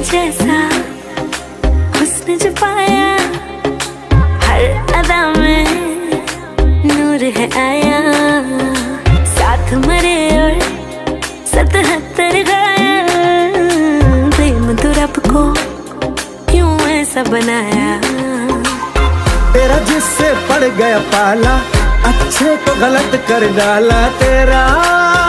जैसा हुस्न जो पाया, हर अदा में नूर है आया। साथ मरे और 77 घायल, प्रेम तो रब को क्यों ऐसा बनाया। तेरा जिससे पड़ गया पाला, अच्छे को गलत कर डाला तेरा।